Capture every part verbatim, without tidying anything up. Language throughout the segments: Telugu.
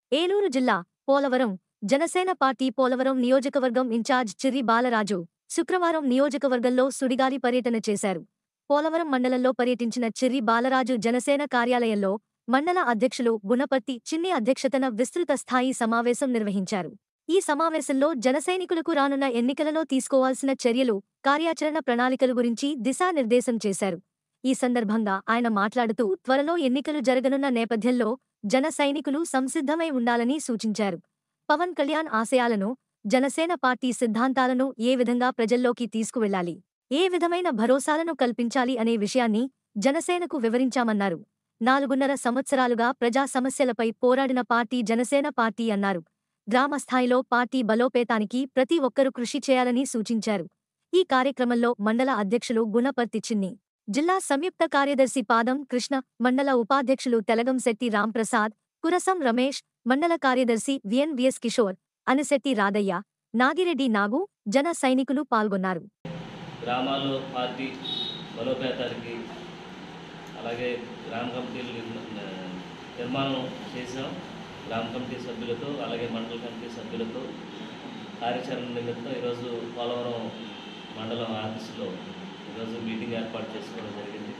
ఏలూరు జిల్లా పోలవరం జనసేన పార్టీ పోలవరం నియోజకవర్గం ఇన్ఛార్జ్ చిర్రి బాలరాజు శుక్రవారం నియోజకవర్గంలో సుడిగాలి పర్యటన చేశారు. పోలవరం మండలంలో పర్యటించిన చిర్రి బాలరాజు జనసేన కార్యాలయంలో మండల అధ్యక్షులు గుణపర్తి చిన్ని అధ్యక్షతన విస్తృత స్థాయి సమావేశం నిర్వహించారు. ఈ సమావేశంలో జనసైనికులకు రానున్న ఎన్నికలలో తీసుకోవాల్సిన చర్యలు, కార్యాచరణ ప్రణాళికలు గురించి దిశానిర్దేశం చేశారు. ఈ సందర్భంగా ఆయన మాట్లాడుతూ త్వరలో ఎన్నికలు జరగనున్న నేపథ్యంలో జన సైనికులు సంసిద్ధమై ఉండాలని సూచించారు. పవన్ కళ్యాణ్ ఆశయాలను, జనసేన పార్టీ సిద్ధాంతాలను ఏ విధంగా ప్రజల్లోకి తీసుకువెళ్లాలి, ఏ విధమైన భరోసాలను కల్పించాలి అనే విషయాన్ని జనసేనకు వివరించామన్నారు. నాలుగున్నర సంవత్సరాలుగా ప్రజా సమస్యలపై పోరాడిన పార్టీ జనసేన పార్టీ అన్నారు. గ్రామస్థాయిలో పార్టీ బలోపేతానికి ప్రతి ఒక్కరూ కృషి చేయాలని సూచించారు. ఈ కార్యక్రమంలో మండల అధ్యక్షులు గుణపర్తి చిన్ని, జిల్లా సంయుక్త కార్యదర్శి పాదం కృష్ణ, మండల ఉపాధ్యక్షులు తెలగంశెట్టి రాంప్రసాద్, కురసం రమేష్, మండల కార్యదర్శి విఎన్ విఎస్ కిషోర్, అనిశెట్టి రాధయ్య, నాగిరెడ్డి నాగు, జన సైనికులు పాల్గొన్నారు. గ్రామాల్లో పార్టీ బలోపేతానికి అలాగే గ్రామ కమిటీలు నిర్మాణం చేశాం. గ్రామ కమిటీ సభ్యులతో అలాగే మండల కమిటీ సభ్యులతో కార్యాచరణ నిమిత్తం ఈరోజు పోలవరం మండలం ఆఫీసులో ఈరోజు మీటింగ్ ఏర్పాటు చేసుకోవడం జరిగింది.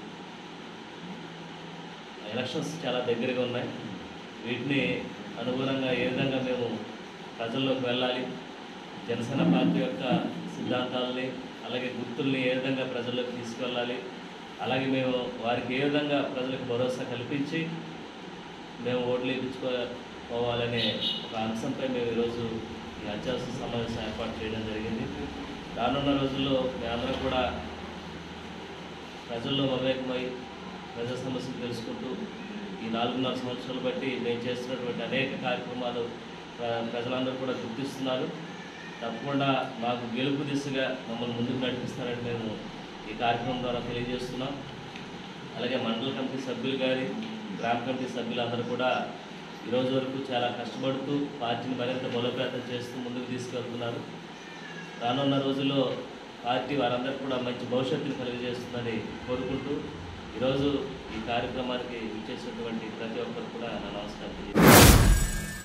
ఎలక్షన్స్ చాలా దగ్గరగా ఉన్నాయి. వీటిని అనుగుణంగా ఏ విధంగా మేము ప్రజల్లోకి వెళ్ళాలి, జనసేన పార్టీ యొక్క సిద్ధాంతాలని అలాగే గుర్తుల్ని ఏ విధంగా ప్రజల్లోకి తీసుకువెళ్ళాలి, అలాగే మేము వారికి ఏ విధంగా ప్రజలకు భరోసా కల్పించి మేము ఓట్లు వేయించుకోవాలనే ఒక అంశంపై మేము ఈరోజు ఈ అత్యవసర సమావేశం ఏర్పాటు చేయడం జరిగింది. రానున్న రోజుల్లో మేమందరం కూడా ప్రజల్లో మమేకమై ప్రజా సమస్యలు తెలుసుకుంటూ ఈ నాలుగున్నర సంవత్సరాలు బట్టి మేము చేస్తున్నటువంటి అనేక కార్యక్రమాలు ప్రజలందరూ కూడా గుర్తిస్తున్నారు. తప్పకుండా మాకు గెలుపు దిశగా మమ్మల్ని ముందుకు నడిపిస్తారని మేము ఈ కార్యక్రమం ద్వారా తెలియజేస్తున్నాం. అలాగే మండల కమిటీ సభ్యులు కానీ గ్రామ కమిటీ సభ్యులందరూ కూడా ఈరోజు వరకు చాలా కష్టపడుతూ పార్టీని మరింత బలోపేతం చేస్తూ ముందుకు తీసుకెళ్తున్నారు. రానున్న రోజుల్లో పార్టీ వారందరికీ కూడా మంచి భవిష్యత్తును కలిగజేస్తుందని కోరుకుంటూ ఈరోజు ఈ కార్యక్రమానికి ఇచ్చేసినటువంటి ప్రతి ఒక్కరు కూడా నా నమస్కారం తెలియజేస్తున్నాను.